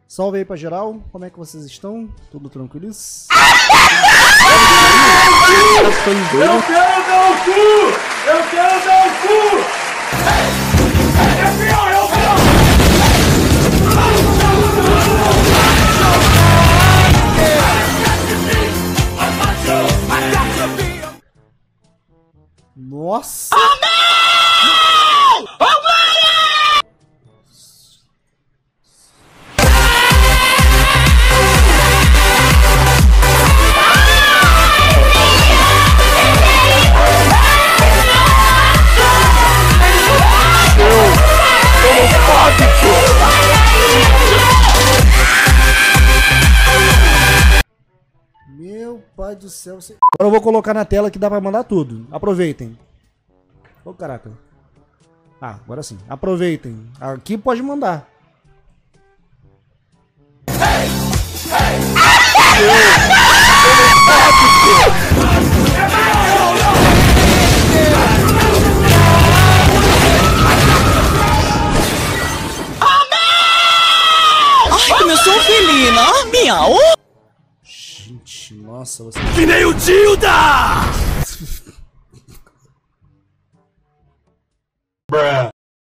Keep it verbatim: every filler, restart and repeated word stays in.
Salve aí pra geral, como é que vocês estão? Tudo tranquilos? Eu quero dar o cu! Eu quero dar o cu! É pior, é o pior! Nossa! Meu pai do céu. Você... Agora eu vou colocar na tela que dá pra mandar tudo. Aproveitem. Ô, caraca. Ah, agora sim. Aproveitem. Aqui pode mandar. Ai, começou o felino. Ah, miau. Gente, nossa, você... Que nem o Dilda!